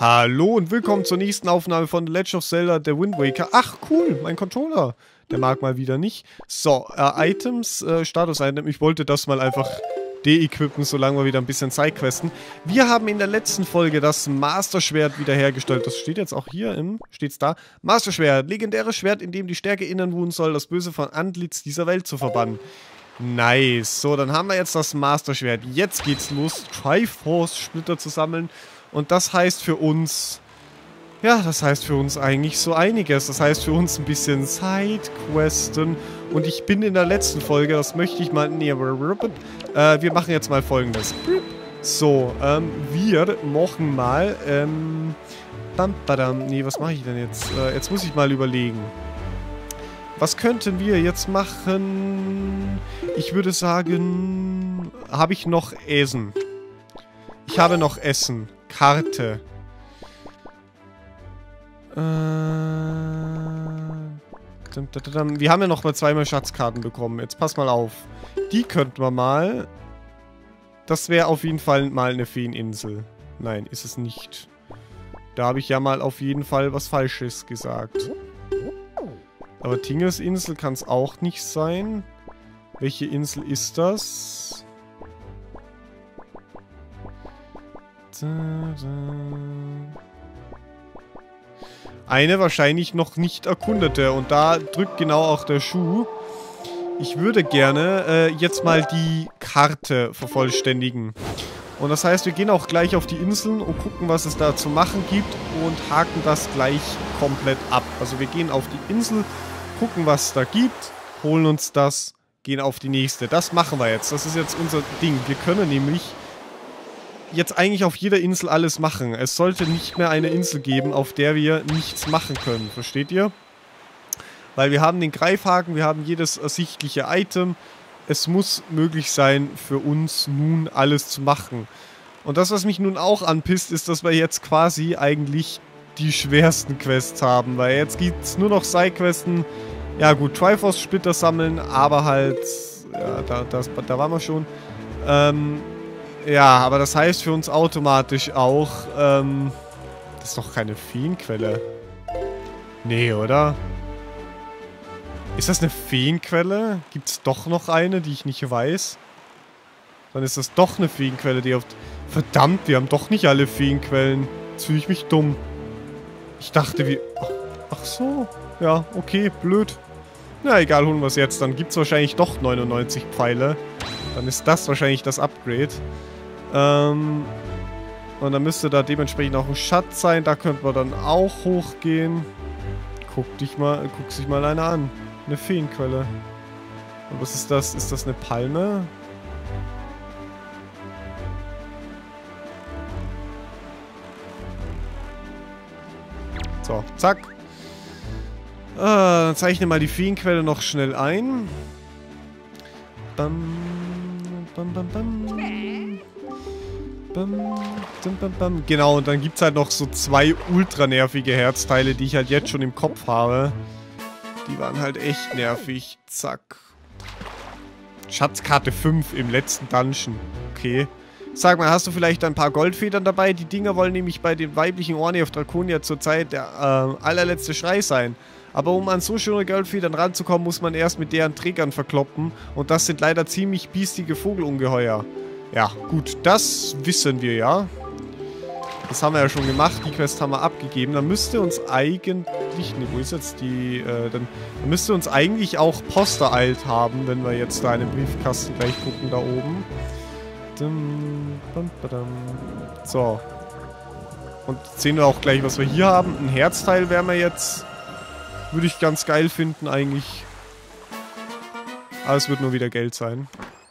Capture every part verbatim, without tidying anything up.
Hallo und willkommen zur nächsten Aufnahme von The Legend of Zelda, der Wind Waker. Ach, cool, mein Controller. Der mag mal wieder nicht. So, äh, Items, äh, Status-Item. Ich wollte das mal einfach de-equippen, solange wir wieder ein bisschen Sidequesten. Wir haben in der letzten Folge das Master-Schwert wiederhergestellt. Das steht jetzt auch hier im, steht's da. Master-Schwert, legendäres Schwert, in dem die Stärke innen ruhen soll, das Böse von Antlitz dieser Welt zu verbannen. Nice. So, dann haben wir jetzt das Master-Schwert. Jetzt geht's los, Triforce-Splitter zu sammeln. Und das heißt für uns, ja, das heißt für uns eigentlich so einiges. Das heißt für uns ein bisschen Sidequesten. Und ich bin in der letzten Folge, das möchte ich mal, nee, äh, wir machen jetzt mal Folgendes. So, ähm, wir machen mal, ähm, bam, badam, nee, was mache ich denn jetzt? Äh, jetzt muss ich mal überlegen. Was könnten wir jetzt machen? Ich würde sagen, habe ich noch Essen? Ich habe noch Essen. Karte. Äh, wir haben ja noch mal zweimal Schatzkarten bekommen. Jetzt pass mal auf. Die könnten wir mal... Das wäre auf jeden Fall mal eine Feeninsel. Nein, ist es nicht. Da habe ich ja mal auf jeden Fall was Falsches gesagt. Aber Tingles Insel kann es auch nicht sein. Welche Insel ist das? Eine wahrscheinlich noch nicht erkundete. Und da drückt genau auch der Schuh. Ich würde gerne äh, jetzt mal die Karte vervollständigen. Und das heißt, wir gehen auch gleich auf die Inseln und gucken, was es da zu machen gibt. Und haken das gleich komplett ab. Also wir gehen auf die Insel, gucken, was es da gibt, holen uns das, gehen auf die nächste. Das machen wir jetzt. Das ist jetzt unser Ding. Wir können nämlich... jetzt eigentlich auf jeder Insel alles machen. Es sollte nicht mehr eine Insel geben, auf der wir nichts machen können. Versteht ihr? Weil wir haben den Greifhaken, wir haben jedes ersichtliche Item. Es muss möglich sein, für uns nun alles zu machen. Und das, was mich nun auch anpisst, ist, dass wir jetzt quasi eigentlich die schwersten Quests haben. Weil jetzt gibt es nur noch Sidequesten. Ja gut, Triforce-Splitter sammeln, aber halt... Ja, da, das, da waren wir schon. Ähm... Ja, aber das heißt für uns automatisch auch, ähm, das ist doch keine Feenquelle. Nee, oder? Ist das eine Feenquelle? Gibt es doch noch eine, die ich nicht weiß? Dann ist das doch eine Feenquelle, die auf... Verdammt, wir haben doch nicht alle Feenquellen. Jetzt fühle ich mich dumm. Ich dachte, wir... Ach, ach so. Ja, okay, blöd. Na, egal, holen wir es jetzt. Dann gibt es wahrscheinlich doch neunundneunzig Pfeile. Dann ist das wahrscheinlich das Upgrade. Ähm, und dann müsste da dementsprechend auch ein Schatz sein. Da könnten wir dann auch hochgehen. Guck dich mal, guck sich mal eine an. Eine Feenquelle. Und was ist das? Ist das eine Palme? So, zack. Äh, dann zeichne mal die Feenquelle noch schnell ein. Bam, bam, bam, bam. Bam, bam, bam, bam. Genau, und dann gibt es halt noch so zwei ultra nervige Herzteile, die ich halt jetzt schon im Kopf habe. Die waren halt echt nervig. Zack. Schatzkarte fünf im letzten Dungeon. Okay. Sag mal, hast du vielleicht ein paar Goldfedern dabei? Die Dinger wollen nämlich bei den weiblichen Orni auf Draconia zurzeit der äh, allerletzte Schrei sein. Aber um an so schöne Goldfedern ranzukommen, muss man erst mit deren Trägern verkloppen. Und das sind leider ziemlich biestige Vogelungeheuer. Ja, gut, das wissen wir ja. Das haben wir ja schon gemacht. Die Quest haben wir abgegeben. Dann müsste uns eigentlich... Ne, wo ist jetzt die... Äh, dann, dann müsste uns eigentlich auch Post ereilt haben, wenn wir jetzt da in den Briefkasten gleich gucken, da oben. So. Und sehen wir auch gleich, was wir hier haben. Ein Herzteil wären wir jetzt... Würde ich ganz geil finden, eigentlich. Aber es wird nur wieder Geld sein.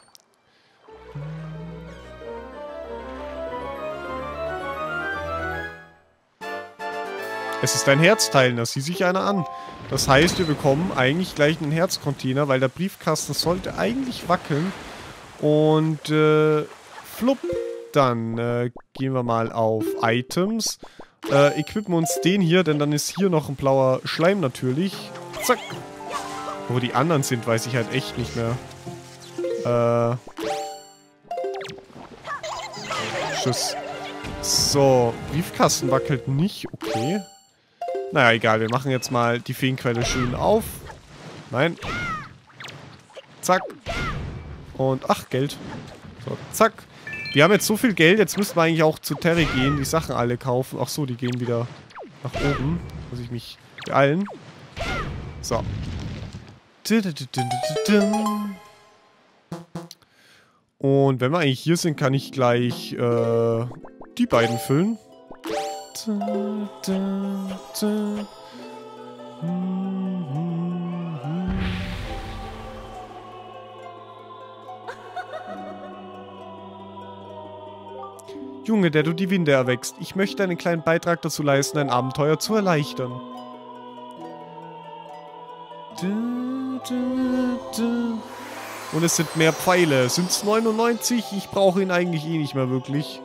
Es ist ein Herzteil, das sieht sich einer an. Das heißt, wir bekommen eigentlich gleich einen Herzcontainer, weil der Briefkasten sollte eigentlich wackeln. Und, äh, flupp. Dann äh, gehen wir mal auf Items. Äh, equippen uns den hier, denn dann ist hier noch ein blauer Schleim natürlich. Zack. Wo die anderen sind, weiß ich halt echt nicht mehr. Äh. Tschüss. So, Briefkasten wackelt nicht. Okay. Naja, egal. Wir machen jetzt mal die Feenquelle schön auf. Nein. Zack. Und, ach, Geld. So, zack. Wir haben jetzt so viel Geld. Jetzt müssen wir eigentlich auch zu Terry gehen. Die Sachen alle kaufen. Ach so, die gehen wieder nach oben. Muss ich mich beeilen. So. Und wenn wir eigentlich hier sind, kann ich gleich äh, die beiden füllen. Junge, der du die Winde erwächst. Ich möchte einen kleinen Beitrag dazu leisten, ein Abenteuer zu erleichtern. Und es sind mehr Pfeile. Sind es neunundneunzig? Ich brauche ihn eigentlich eh nicht mehr wirklich.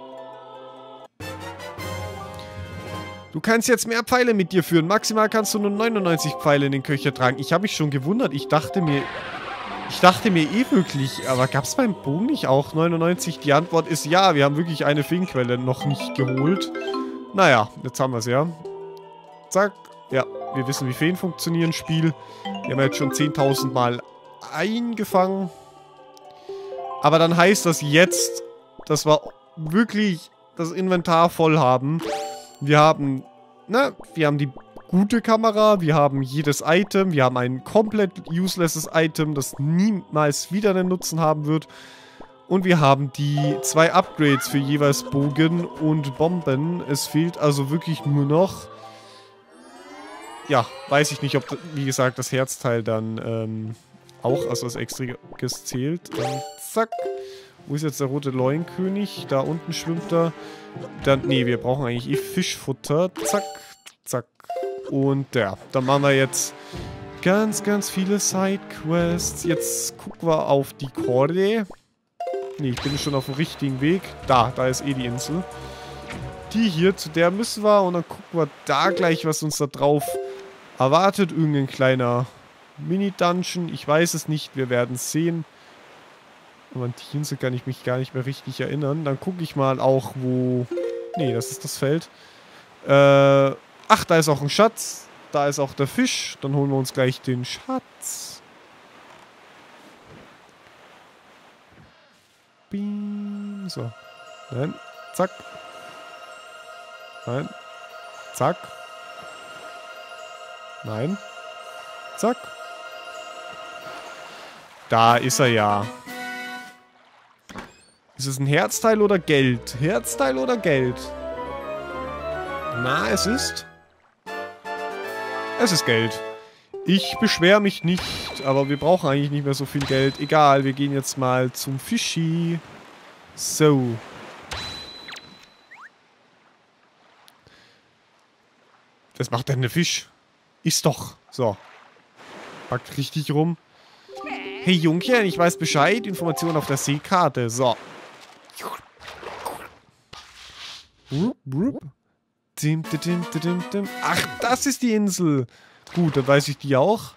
Du kannst jetzt mehr Pfeile mit dir führen. Maximal kannst du nur neunundneunzig Pfeile in den Köcher tragen. Ich habe mich schon gewundert. Ich dachte mir... Ich dachte mir eh wirklich... Aber gab es beim Bogen nicht auch neunundneunzig? Die Antwort ist ja. Wir haben wirklich eine Feenquelle noch nicht geholt. Naja, jetzt haben wir es ja. Zack. Ja, wir wissen, wie Feen funktionieren. Spiel. Wir haben jetzt schon zehntausend Mal eingefangen. Aber dann heißt das jetzt, dass wir wirklich das Inventar voll haben. Wir haben, ne, wir haben die gute Kamera, wir haben jedes Item, wir haben ein komplett uselesses Item, das niemals wieder einen Nutzen haben wird. Und wir haben die zwei Upgrades für jeweils Bogen und Bomben. Es fehlt also wirklich nur noch... Ja, weiß ich nicht, ob, wie gesagt, das Herzteil dann ähm, auch als was Extriges zählt. Ähm, zack. Wo ist jetzt der rote Leuenkönig? Da unten schwimmt er. Dann, nee, wir brauchen eigentlich eh Fischfutter. Zack, zack. Und ja, dann machen wir jetzt ganz, ganz viele Sidequests. Jetzt gucken wir auf die Korde. Nee, ich bin schon auf dem richtigen Weg. Da, da ist eh die Insel. Die hier, zu der müssen wir. Und dann gucken wir da gleich, was uns da drauf erwartet. Irgendein kleiner Mini-Dungeon. Ich weiß es nicht. Wir werden es sehen. Aber an die Insel kann ich mich gar nicht mehr richtig erinnern. Dann gucke ich mal auch, wo... Nee, das ist das Feld. Äh... Ach, da ist auch ein Schatz. Da ist auch der Fisch. Dann holen wir uns gleich den Schatz. Bing. So. Nein. Zack. Nein. Zack. Nein. Zack. Da ist er ja. Ist es ein Herzteil oder Geld? Herzteil oder Geld? Na, es ist... Es ist Geld. Ich beschwere mich nicht, aber wir brauchen eigentlich nicht mehr so viel Geld. Egal, wir gehen jetzt mal zum Fischi. So. Was macht denn der Fisch? Ist doch. So. Packt richtig rum. Hey Jungchen, ich weiß Bescheid. Informationen auf der Seekarte. So. Ach, das ist die Insel. Gut, dann weiß ich die auch.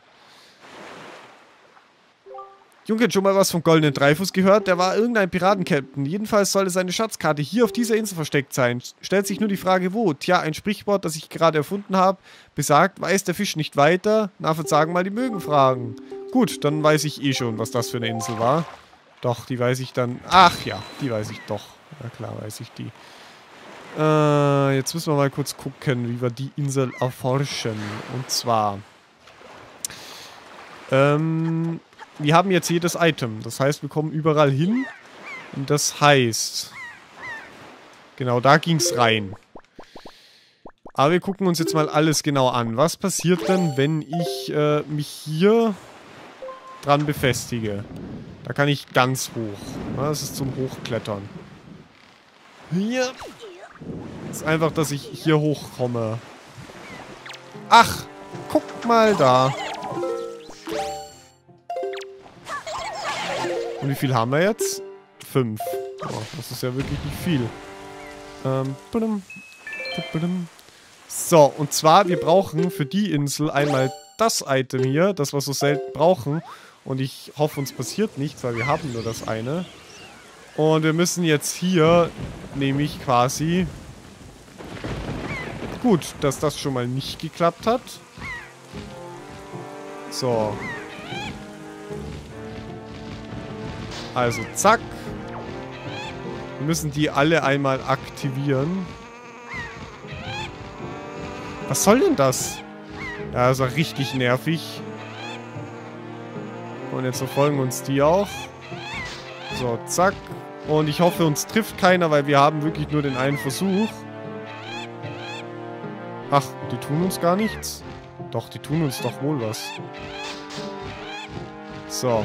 Junge, schon mal was vom Goldenen Dreifuß gehört? Der war irgendein Piratenkapitän. Jedenfalls sollte seine Schatzkarte hier auf dieser Insel versteckt sein. Stellt sich nur die Frage, wo? Tja, ein Sprichwort, das ich gerade erfunden habe, besagt, weiß der Fisch nicht weiter? Na, verzagen mal, die mögen fragen. Gut, dann weiß ich eh schon, was das für eine Insel war. Doch, die weiß ich dann... Ach ja, die weiß ich doch. Na klar, weiß ich die. Äh, jetzt müssen wir mal kurz gucken, wie wir die Insel erforschen. Und zwar... Ähm... Wir haben jetzt jedes Item. Das heißt, wir kommen überall hin. Und das heißt... Genau, da ging es rein. Aber wir gucken uns jetzt mal alles genau an. Was passiert denn, wenn ich äh, mich hier dran befestige? Da kann ich ganz hoch. Ja, das ist zum Hochklettern. Hier. Das ist einfach, dass ich hier hochkomme. Ach, guck mal da. Und wie viel haben wir jetzt? Fünf. Oh, das ist ja wirklich nicht viel. Ähm, badum, badum. So, und zwar, wir brauchen für die Insel einmal das Item hier, das wir so selten brauchen. Und ich hoffe, uns passiert nichts, weil wir haben nur das eine. Und wir müssen jetzt hier nämlich quasi... Gut, dass das schon mal nicht geklappt hat. So. Also, zack. Wir müssen die alle einmal aktivieren. Was soll denn das? Ja, das war richtig nervig. Und jetzt verfolgen uns die auch. So, zack. Und ich hoffe, uns trifft keiner, weil wir haben wirklich nur den einen Versuch. Ach, die tun uns gar nichts? Doch, die tun uns doch wohl was. So.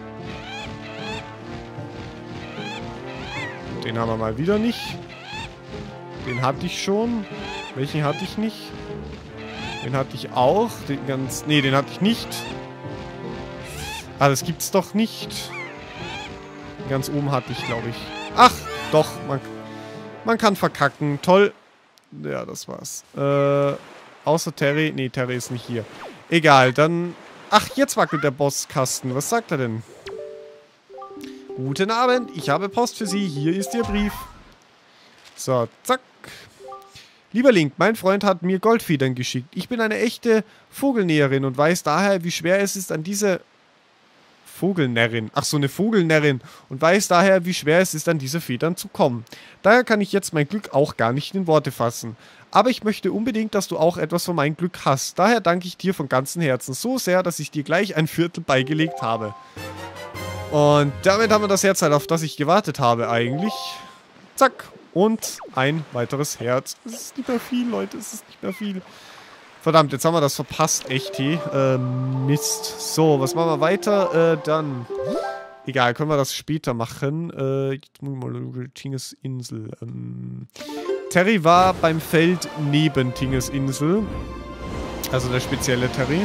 Den haben wir mal wieder nicht. Den hatte ich schon. Welchen hatte ich nicht? Den hatte ich auch. Den ganz... Nee, den hatte ich nicht. Ah, das gibt's doch nicht. Den ganz oben hatte ich, glaube ich. Ach, doch. Man, man kann verkacken. Toll. Ja, das war's. Äh, außer Terry. Nee, Terry ist nicht hier. Egal, dann... Ach, jetzt wackelt der Bosskasten. Was sagt er denn? Guten Abend, ich habe Post für Sie. Hier ist Ihr Brief. So, zack. Lieber Link, mein Freund hat mir Goldfedern geschickt. Ich bin eine echte Vogelnäherin und weiß daher, wie schwer es ist, an diese... Vogelnärrin. Ach so, eine Vogelnärrin. Und weiß daher, wie schwer es ist, an diese Federn zu kommen. Daher kann ich jetzt mein Glück auch gar nicht in Worte fassen. Aber ich möchte unbedingt, dass du auch etwas von meinem Glück hast. Daher danke ich dir von ganzem Herzen so sehr, dass ich dir gleich ein Viertel beigelegt habe. Und damit haben wir das Herz halt, auf das ich gewartet habe eigentlich. Zack. Und ein weiteres Herz. Es ist nicht mehr viel, Leute. Es ist nicht mehr viel. Verdammt, jetzt haben wir das verpasst. Echt, hey. Ähm, Mist. So, was machen wir weiter? Äh, dann... Egal, können wir das später machen. Äh, jetzt muss ich mal Tinges Insel. Ähm, Terry war beim Feld neben Tinges Insel. Also der spezielle Terry.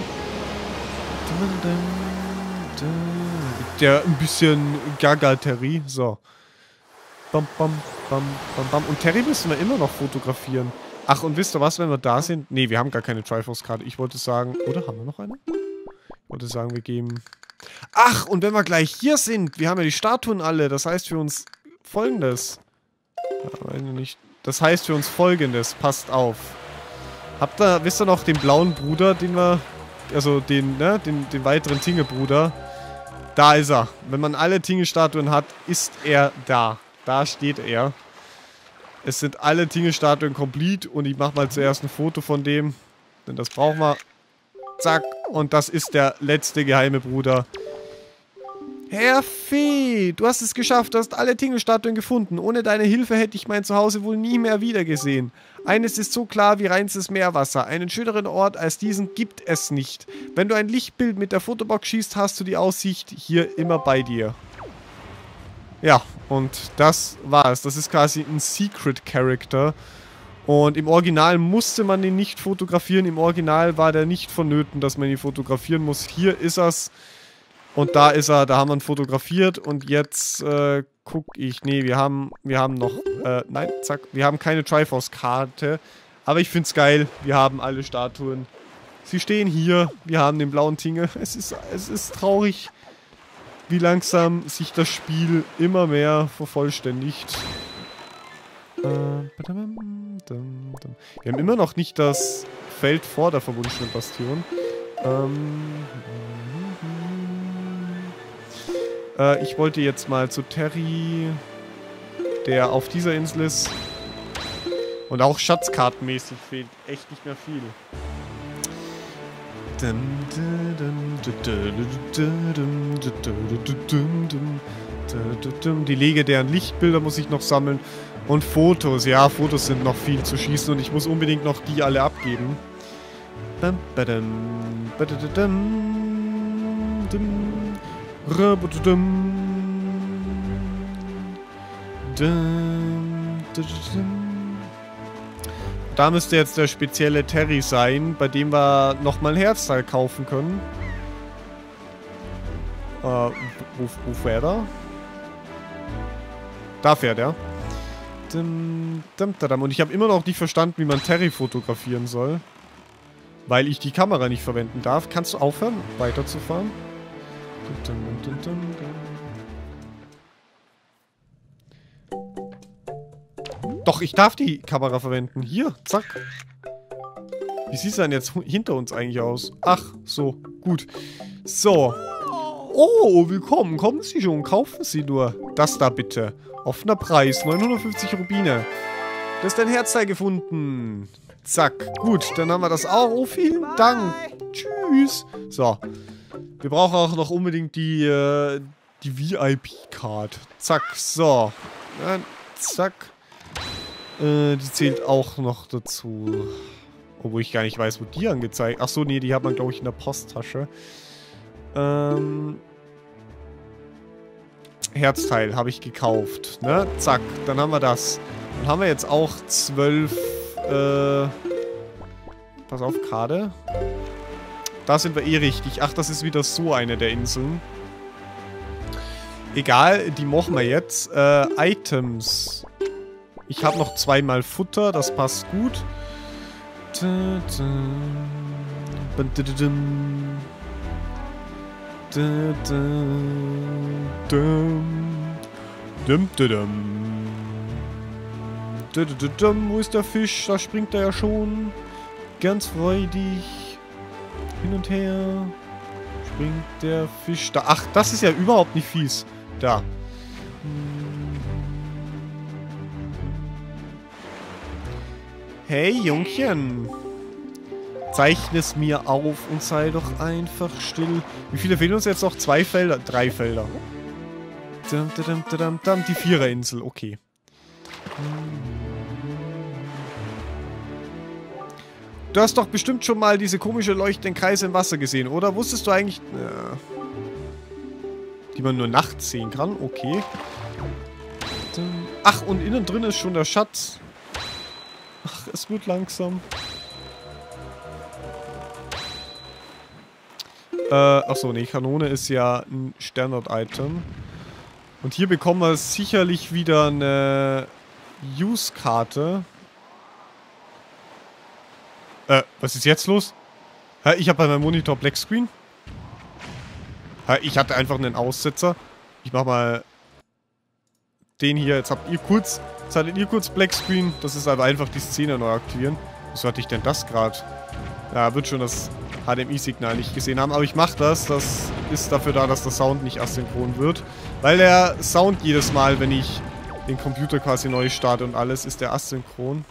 Der ein bisschen Gaga-Terry. So. Bam, bam, bam, bam, bam. Und Terry müssen wir immer noch fotografieren. Ach, und wisst ihr was, wenn wir da sind? Ne, wir haben gar keine Triforce-Karte. Ich wollte sagen... Oder haben wir noch eine? Ich wollte sagen, wir geben... Ach, und wenn wir gleich hier sind, wir haben ja die Statuen alle. Das heißt für uns Folgendes. Ja, nicht. Das heißt für uns Folgendes. Passt auf. Habt ihr, wisst ihr noch, den blauen Bruder, den wir... Also den, ne, den, den weiteren Tinge-Bruder. Da ist er. Wenn man alle Tinge-Statuen hat, ist er da. Da steht er. Es sind alle Tinge-Statuen komplett und ich mache mal zuerst ein Foto von dem. Denn das brauchen wir. Zack. Und das ist der letzte geheime Bruder. Herr Fee, du hast es geschafft. Du hast alle Tinge-Statuen gefunden. Ohne deine Hilfe hätte ich mein Zuhause wohl nie mehr wiedergesehen. Eines ist so klar wie reinstes Meerwasser. Einen schöneren Ort als diesen gibt es nicht. Wenn du ein Lichtbild mit der Fotobox schießt, hast du die Aussicht hier immer bei dir. Ja, und das war's. Das ist quasi ein Secret Character. Und im Original musste man ihn nicht fotografieren. Im Original war der nicht vonnöten, dass man ihn fotografieren muss. Hier ist er's. Und da ist er. Da haben wir ihn fotografiert. Und jetzt äh, guck ich. Nee, wir haben, wir haben noch... Äh, nein, zack. Wir haben keine Triforce-Karte. Aber ich find's geil. Wir haben alle Statuen. Sie stehen hier. Wir haben den blauen Tinge. Es ist, es ist traurig, wie langsam sich das Spiel immer mehr vervollständigt. Wir haben immer noch nicht das Feld vor der verwunschenen Bastion. Ähm äh, ich wollte jetzt mal zu Terry, der auf dieser Insel ist. Und auch schatzkartenmäßig fehlt echt nicht mehr viel. Die legendären Lichtbilder muss ich noch sammeln. Und Fotos. Ja, Fotos sind noch viel zu schießen und ich muss unbedingt noch die alle abgeben. Da müsste jetzt der spezielle Terry sein, bei dem wir nochmal ein Herzteil kaufen können. Äh, wo, wo fährt er? Da fährt er. Und ich habe immer noch nicht verstanden, wie man Terry fotografieren soll. Weil ich die Kamera nicht verwenden darf. Kannst du aufhören, weiterzufahren? Doch, ich darf die Kamera verwenden. Hier, zack. Wie sieht es denn jetzt hinter uns eigentlich aus? Ach, so, gut. So. Oh, willkommen. Kommen Sie schon. Kaufen Sie nur. Das da bitte. Offener Preis. neunhundertfünfzig Rubine. Du hast dein Herzteil gefunden. Zack. Gut, dann haben wir das auch. Oh, vielen Dank. Tschüss. So. Wir brauchen auch noch unbedingt die, äh, die V I P-Card. Zack. So. Ja, zack. Äh, die zählt auch noch dazu. Obwohl ich gar nicht weiß, wo die angezeigt... Achso, nee, die hat man, glaube ich, in der Posttasche. Ähm... Herzteil habe ich gekauft, ne? Zack, dann haben wir das. Dann haben wir jetzt auch zwölf... Äh... Pass auf, gerade. Da sind wir eh richtig. Ach, das ist wieder so eine der Inseln. Egal, die machen wir jetzt. Äh, Items. Ich habe noch zweimal Futter, das passt gut. Wo ist der Fisch? Da springt er ja schon. Ganz freudig. Hin und her. Springt der Fisch da. Ach, das ist ja überhaupt nicht fies. Da. Hey, Jungchen. Zeichne es mir auf und sei doch einfach still. Wie viele fehlen uns jetzt noch? Zwei Felder? Drei Felder. Die Viererinsel, okay. Du hast doch bestimmt schon mal diese komische leuchtenden Kreise im Wasser gesehen, oder? Wusstest du eigentlich... Ja, die man nur nachts sehen kann? Okay. Ach, und innen drin ist schon der Schatz. Ach, es wird langsam. Äh, achso, nee, Kanone ist ja ein Standard-Item. Und hier bekommen wir sicherlich wieder eine Use-Karte. Äh, was ist jetzt los? Hä, ich habe bei meinem Monitor Black Screen. Hä, ich hatte einfach einen Aussetzer. Ich mach mal den hier. Jetzt habt ihr kurz, jetzt hattet ihr kurz Black Screen. Das ist aber einfach die Szene neu aktivieren. Wieso hatte ich denn das gerade? Ja, wird schon das H D M I-Signal nicht gesehen haben. Aber ich mache das. Das ist dafür da, dass der Sound nicht asynchron wird. Weil der Sound jedes Mal, wenn ich den Computer quasi neu starte und alles, ist der asynchron.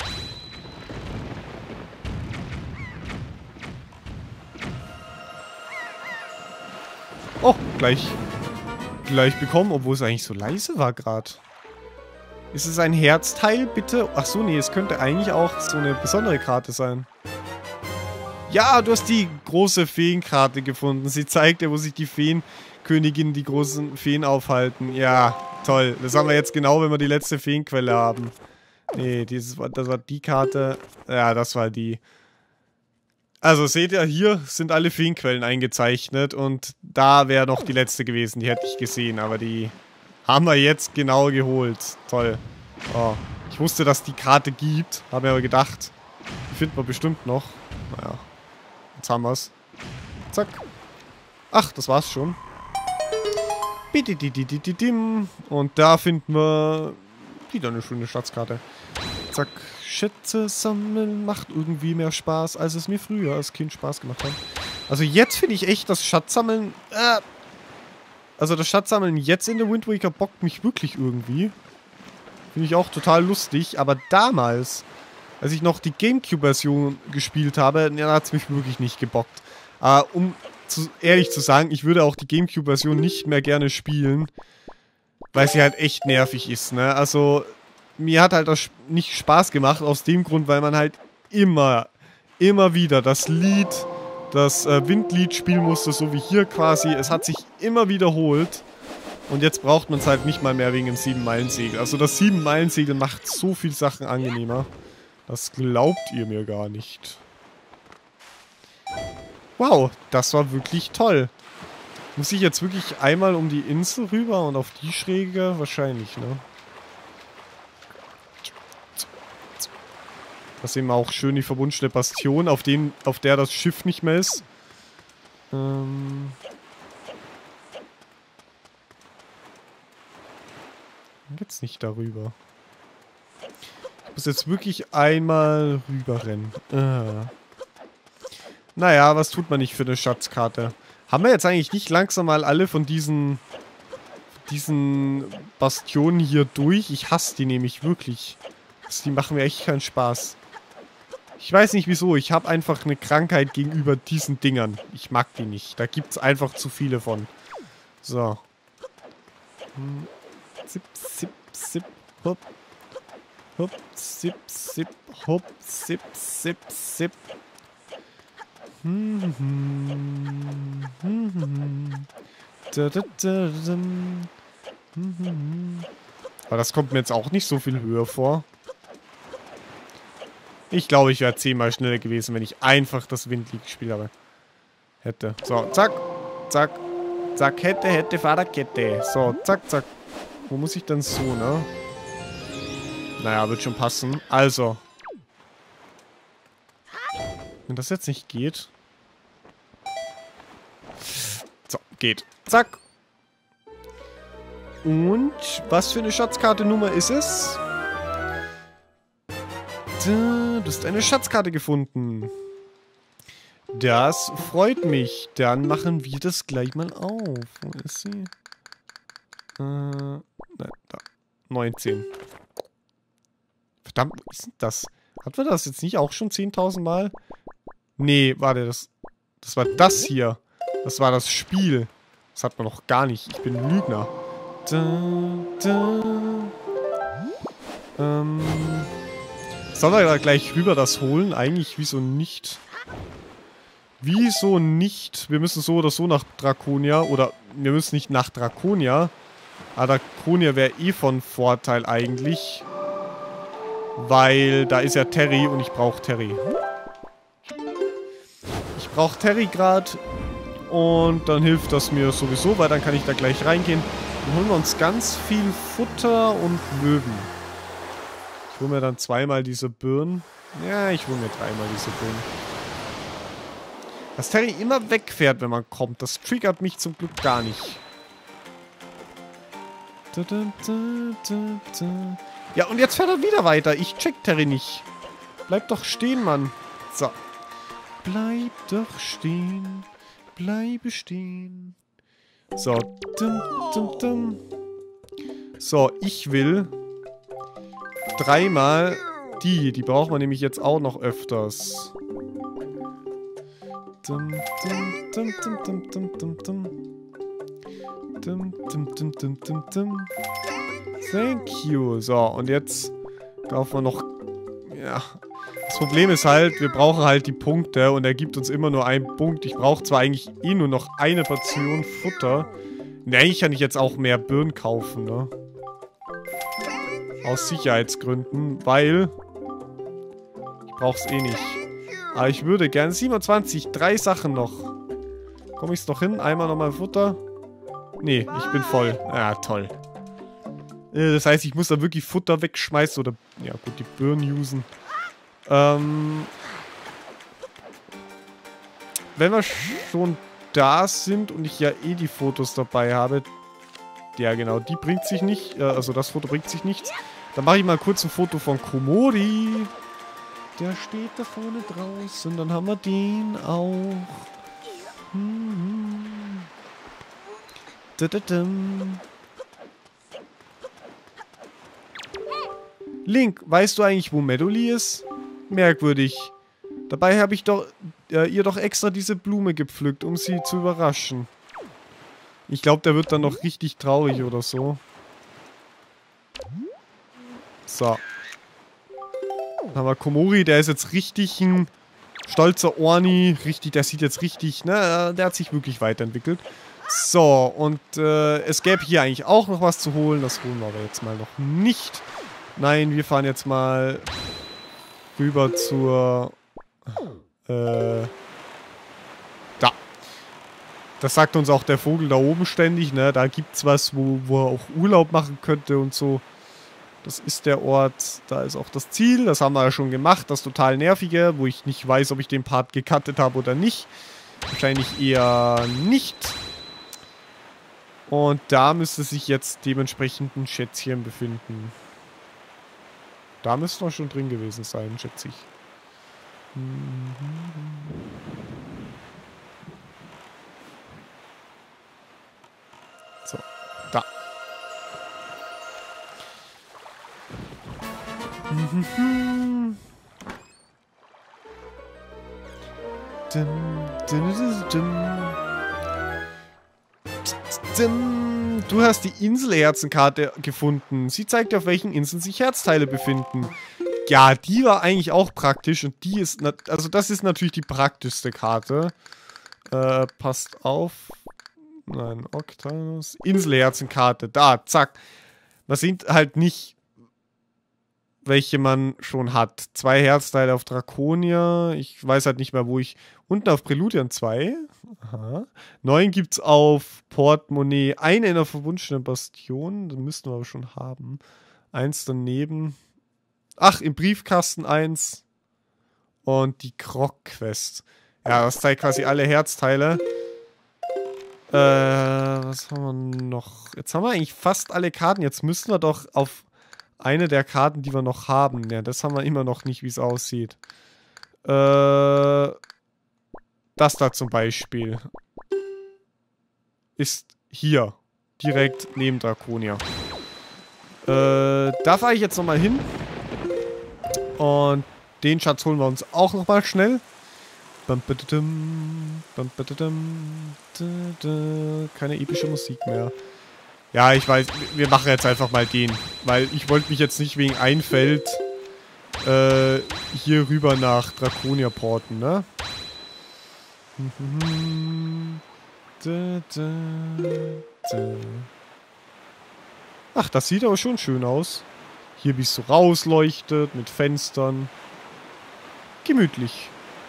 Oh, gleich, gleich bekommen, obwohl es eigentlich so leise war gerade. Ist es ein Herzteil, bitte? Ach so, nee, es könnte eigentlich auch so eine besondere Karte sein. Ja, du hast die große Feenkarte gefunden. Sie zeigt dir, wo sich die Feenkönigin, die großen Feen aufhalten. Ja, toll. Das haben wir jetzt genau, wenn wir die letzte Feenquelle haben. Nee, dieses, das war die Karte. Ja, das war die. Also seht ihr, hier sind alle Feenquellen eingezeichnet und da wäre noch die letzte gewesen, die hätte ich gesehen, aber die haben wir jetzt genau geholt. Toll. Oh. Ich wusste, dass die Karte gibt, habe mir aber gedacht, die finden wir bestimmt noch. Naja, jetzt haben wir es. Zack. Ach, das war's schon. Und da finden wir wieder eine schöne Schatzkarte. Zack. Schätze sammeln macht irgendwie mehr Spaß, als es mir früher als Kind Spaß gemacht hat. Also jetzt finde ich echt das Schatzsammeln... Äh, also das Schatzsammeln jetzt in der Wind Waker bockt mich wirklich irgendwie. Finde ich auch total lustig. Aber damals, als ich noch die Gamecube-Version gespielt habe, ja, hat es mich wirklich nicht gebockt. Äh, um zu, ehrlich zu sagen, ich würde auch die Gamecube-Version nicht mehr gerne spielen, weil sie halt echt nervig ist, ne? Also... Mir hat halt das nicht Spaß gemacht, aus dem Grund, weil man halt immer, immer wieder das Lied, das äh, Windlied spielen musste, so wie hier quasi. Es hat sich immer wiederholt und jetzt braucht man es halt nicht mal mehr wegen dem sieben-Meilen-Segel. Also das sieben-Meilen-Segel macht so viel Sachen angenehmer. Das glaubt ihr mir gar nicht. Wow, das war wirklich toll. Muss ich jetzt wirklich einmal um die Insel rüber und auf die Schräge? Wahrscheinlich, ne? Das sehen wir auch schön, die verbundene Bastion, auf, dem, auf der das Schiff nicht mehr ist. Ähm Dann geht's nicht darüber. Ich muss jetzt wirklich einmal rüberrennen. Ah. Naja, was tut man nicht für eine Schatzkarte? Haben wir jetzt eigentlich nicht langsam mal alle von diesen... diesen Bastionen hier durch? Ich hasse die nämlich wirklich. Die machen mir echt keinen Spaß. Ich weiß nicht wieso. Ich habe einfach eine Krankheit gegenüber diesen Dingern. Ich mag die nicht. Da gibt es einfach zu viele von. So. Hm. Zip, zip, zip, hopp. Hopp, zip, zip, hopp, zip, zip, zip. Hm, hm, hm, hm. Da, da, da, da. Hm, hm. Aber das kommt mir jetzt auch nicht so viel höher vor. Ich glaube, ich wäre zehnmal schneller gewesen, wenn ich einfach das Windlied gespielt habe. Hätte. So, zack, zack, zack, hätte, hätte, Fahrradkette. So, zack, zack. Wo muss ich denn so, ne? Naja, wird schon passen. Also. Wenn das jetzt nicht geht. So, geht. Zack. Und was für eine Schatzkarte-Nummer ist es? Du hast eine Schatzkarte gefunden. Das freut mich. Dann machen wir das gleich mal auf. Wo ist sie? Äh, nein, da. neunzehn. Verdammt, was ist denn das? Hatten wir das jetzt nicht auch schon zehntausend Mal? Nee, warte, das, das war das hier. Das war das Spiel. Das hat man noch gar nicht. Ich bin ein Lügner. Da, da. Ähm... Sollen wir da gleich rüber das holen? Eigentlich, wieso nicht? Wieso nicht? Wir müssen so oder so nach Draconia. Oder wir müssen nicht nach Draconia. Aber Draconia wäre eh von Vorteil eigentlich. Weil da ist ja Terry und ich brauche Terry. Ich brauche Terry gerade. Und dann hilft das mir sowieso, weil dann kann ich da gleich reingehen. Dann holen wir uns ganz viel Futter und Möwen. Ich hole mir dann zweimal diese Birnen. Ja, ich hole mir dreimal diese Birnen. Dass Terry immer wegfährt, wenn man kommt, das triggert mich zum Glück gar nicht. Da, da, da, da, da. Ja, und jetzt fährt er wieder weiter. Ich check Terry nicht. Bleib doch stehen, Mann. So. Bleib doch stehen. Bleibe stehen. So. Dum, dum, dum. So, ich will... dreimal die. Die braucht man nämlich jetzt auch noch öfters. Dum, dum, dum, dum, dum, dum, dum, dum. Dum, dum, dum, dum, dum, dum. Thank you. So, und jetzt kaufen wir noch... Ja. Das Problem ist halt, wir brauchen halt die Punkte und er gibt uns immer nur einen Punkt. Ich brauche zwar eigentlich eh nur noch eine Portion Futter. Ne, eigentlich kann ich jetzt auch mehr Birnen kaufen, ne? Aus Sicherheitsgründen, weil ich brauch's eh nicht. Aber ich würde gerne siebenundzwanzig, drei Sachen noch. Komme ich's noch hin? Einmal nochmal Futter? Nee, ich bin voll. Ja, toll. Das heißt, ich muss da wirklich Futter wegschmeißen oder, ja gut, die Birnen usen. Ähm, wenn wir schon da sind und ich ja eh die Fotos dabei habe, ja genau, die bringt sich nicht, also das Foto bringt sich nichts. Dann mache ich mal kurz ein Foto von Komori. Der steht da vorne draußen, dann haben wir den auch. Hm. Dadadam. Link, weißt du eigentlich, wo Medoli ist? Merkwürdig. Dabei habe ich doch äh, ihr doch extra diese Blume gepflückt, um sie zu überraschen. Ich glaube, der wird dann noch richtig traurig oder so. So. Dann haben wir Komori, der ist jetzt richtig ein stolzer Orni. Richtig, der sieht jetzt richtig, ne, der hat sich wirklich weiterentwickelt. So, und äh, es gäbe hier eigentlich auch noch was zu holen. Das holen wir aber jetzt mal noch nicht. Nein, wir fahren jetzt mal rüber zur... Äh... Da. Das sagt uns auch der Vogel da oben ständig, ne? Da gibt's was, wo, wo er auch Urlaub machen könnte und so. Das ist der Ort, da ist auch das Ziel. Das haben wir ja schon gemacht, das total nervige, wo ich nicht weiß, ob ich den Part gecuttet habe oder nicht. Wahrscheinlich eher nicht. Und da müsste sich jetzt dementsprechend ein Schätzchen befinden. Da müssten wir schon drin gewesen sein, schätze ich. So, da. Du hast die Inselherzenkarte gefunden. Sie zeigt, auf welchen Inseln sich Herzteile befinden. Ja, die war eigentlich auch praktisch und die ist, also das ist natürlich die praktischste Karte. Äh, passt auf. Nein, Octanus. Inselherzenkarte, da, zack. Man sieht halt nicht, welche man schon hat. Zwei Herzteile auf Draconia. Ich weiß halt nicht mehr, wo ich... Unten auf Preludian zwei. Aha. Neun gibt's auf Portemonnaie. Eine in der verwunschenen Bastion. Das müssten wir aber schon haben. Eins daneben. Ach, im Briefkasten eins. Und die Krog-Quest. Ja, das zeigt quasi alle Herzteile. Äh, was haben wir noch? Jetzt haben wir eigentlich fast alle Karten. Jetzt müssen wir doch auf eine der Karten, die wir noch haben. Ja, das haben wir immer noch nicht, wie es aussieht. Äh, das da zum Beispiel. Ist hier. Direkt neben Draconia. Äh, da fahre ich jetzt nochmal hin. Und den Schatz holen wir uns auch nochmal schnell. Keine epische Musik mehr. Ja, ich weiß, wir machen jetzt einfach mal den. Weil ich wollte mich jetzt nicht wegen ein Feld äh, hier rüber nach Draconia porten, ne? Ach, das sieht aber schon schön aus. Hier, wie es so rausleuchtet, mit Fenstern. Gemütlich.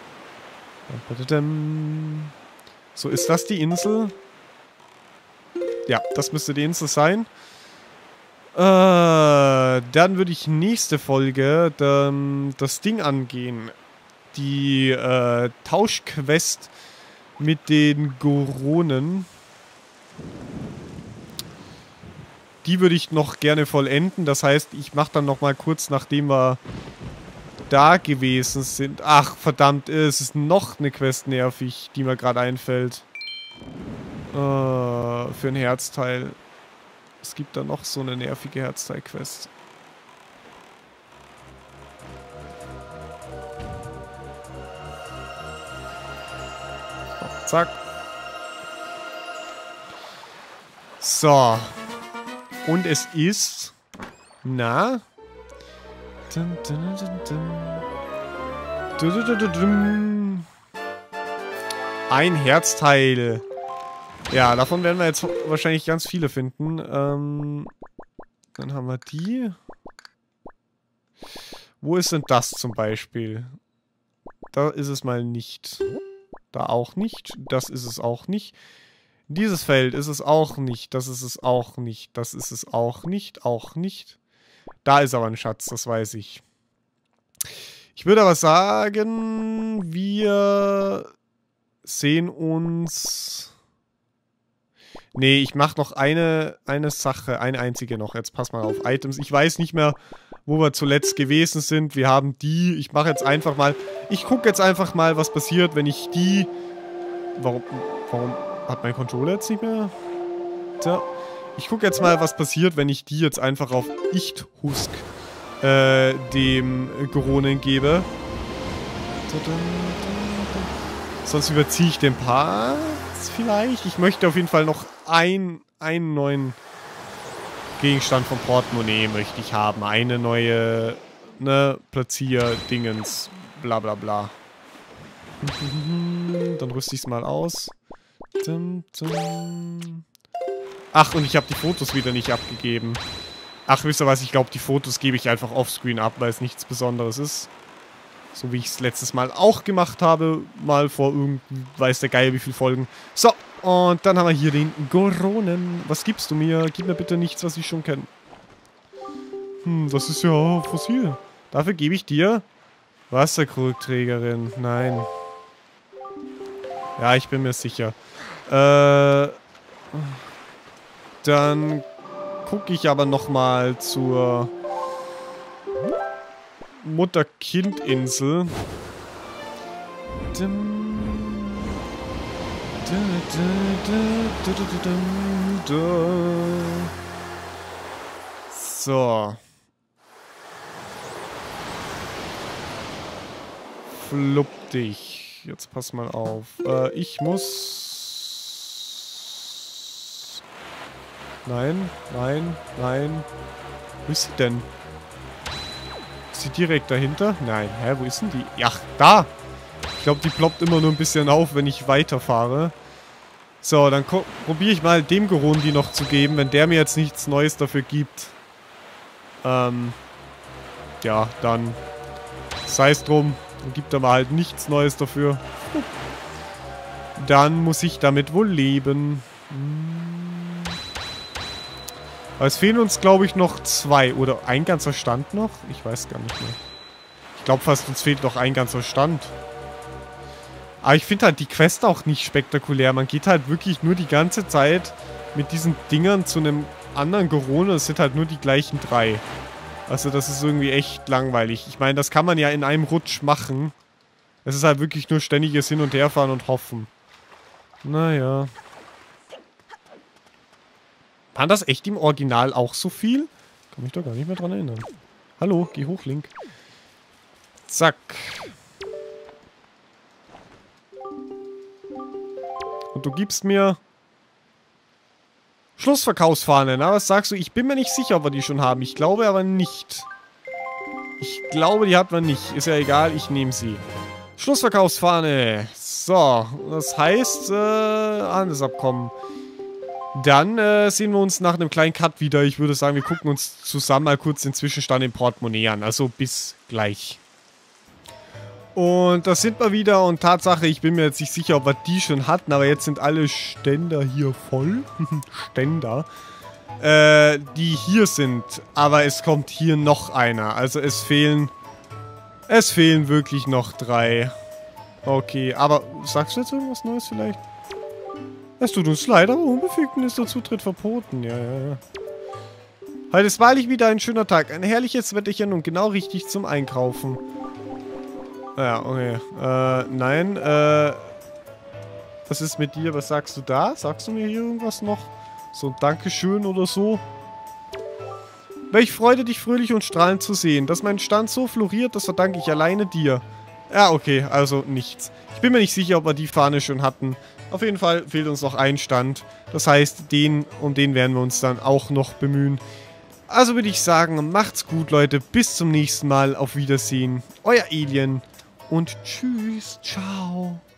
So, ist das die Insel? Ja, das müsste die Insel sein. Äh, dann würde ich nächste Folge dann das Ding angehen. Die äh, Tauschquest mit den Goronen. Die würde ich noch gerne vollenden. Das heißt, ich mache dann noch mal kurz, nachdem wir da gewesen sind. Ach, verdammt, es ist noch eine Quest nervig, die mir gerade einfällt. Äh, für ein Herzteil. Es gibt da noch so eine nervige Herzteil-Quest. So, zack. So. Und es ist... Na? Dun, dun, dun, dun. Du, du, du, du, dun. Ein Herzteil. Ja, davon werden wir jetzt wahrscheinlich ganz viele finden. Ähm, dann haben wir die. Wo ist denn das zum Beispiel? Da ist es mal nicht. Da auch nicht. Das ist es auch nicht. Dieses Feld ist es auch nicht. Das ist es auch nicht. Das ist es auch nicht. Auch nicht. Da ist aber ein Schatz, das weiß ich. Ich würde aber sagen, wir sehen uns... Nee, ich mache noch eine, eine Sache, eine einzige noch. Jetzt pass mal auf, Items. Ich weiß nicht mehr, wo wir zuletzt gewesen sind. Wir haben die. Ich mache jetzt einfach mal... Ich gucke jetzt einfach mal, was passiert, wenn ich die... Warum, warum hat mein Controller jetzt nicht mehr... Tja. Ich gucke jetzt mal, was passiert, wenn ich die jetzt einfach auf Ichthusk äh, dem Goronen gebe. Sonst überziehe ich den Part vielleicht. Ich möchte auf jeden Fall noch ein, einen neuen Gegenstand vom Portemonnaie möchte ich haben. Eine neue, ne, Platzier-Dingens, bla bla bla. Dann rüste ich es mal aus. Ach, und ich habe die Fotos wieder nicht abgegeben. Ach, wisst ihr was? Ich glaube, die Fotos gebe ich einfach offscreen ab, weil es nichts Besonderes ist. So wie ich es letztes Mal auch gemacht habe. Mal vor irgendwie, weiß der Geier wie viele Folgen. So, und dann haben wir hier den Goronen. Was gibst du mir? Gib mir bitte nichts, was ich schon kenne. Hm, das ist ja fossil. Dafür gebe ich dir Wasserkrugträgerin. Nein. Ja, ich bin mir sicher. Äh... Dann gucke ich aber nochmal zur Mutter-Kind-Insel. So. Flupp dich. Jetzt pass mal auf. Äh, ich muss... Nein, nein, nein. Wo ist sie denn? Ist sie direkt dahinter? Nein. Hä, wo ist denn die? Ja, da! Ich glaube, die ploppt immer nur ein bisschen auf, wenn ich weiterfahre. So, dann probiere ich mal dem Gerundi noch zu geben, wenn der mir jetzt nichts Neues dafür gibt. Ähm, ja, dann sei es drum. Dann gibt er mal halt nichts Neues dafür. Dann muss ich damit wohl leben. Aber es fehlen uns, glaube ich, noch zwei. Oder ein ganzer Stand noch? Ich weiß gar nicht mehr. Ich glaube fast, uns fehlt noch ein ganzer Stand. Aber ich finde halt die Quest auch nicht spektakulär. Man geht halt wirklich nur die ganze Zeit mit diesen Dingern zu einem anderen Gerone. Es sind halt nur die gleichen drei. Also das ist irgendwie echt langweilig. Ich meine, das kann man ja in einem Rutsch machen. Es ist halt wirklich nur ständiges Hin- und Herfahren und Hoffen. Naja. War das echt im Original auch so viel? Kann mich doch gar nicht mehr dran erinnern. Hallo, geh hoch, Link. Zack. Und du gibst mir Schlussverkaufsfahne. Na, was sagst du? Ich bin mir nicht sicher, ob wir die schon haben. Ich glaube aber nicht. Ich glaube, die hat man nicht. Ist ja egal, ich nehme sie. Schlussverkaufsfahne. So, das heißt, äh, Handelsabkommen. Dann äh, sehen wir uns nach einem kleinen Cut wieder. Ich würde sagen, wir gucken uns zusammen mal kurz den Zwischenstand im Portemonnaie an. Also bis gleich. Und das sind wir wieder. Und Tatsache, ich bin mir jetzt nicht sicher, ob wir die schon hatten. Aber jetzt sind alle Ständer hier voll. Ständer. Äh, die hier sind. Aber es kommt hier noch einer. Also es fehlen... Es fehlen wirklich noch drei. Okay, aber sagst du jetzt irgendwas Neues vielleicht? Es tut uns leid, aber Unbefugten ist der Zutritt verboten. Ja, ja, ja. Heute ist wahrlich wieder ein schöner Tag. Ein herrliches Wetterchen und genau richtig zum Einkaufen. Ja, okay. Äh, nein, äh... Was ist mit dir? Was sagst du da? Sagst du mir hier irgendwas noch? So ein Dankeschön oder so? Welch Freude, dich fröhlich und strahlend zu sehen. Dass mein Stand so floriert, das verdanke ich alleine dir. Ja, okay, also nichts. Ich bin mir nicht sicher, ob wir die Fahne schon hatten. Auf jeden Fall fehlt uns noch ein Stand. Das heißt, den, um den werden wir uns dann auch noch bemühen. Also würde ich sagen, macht's gut, Leute. Bis zum nächsten Mal. Auf Wiedersehen. Euer Alien. Und tschüss. Ciao.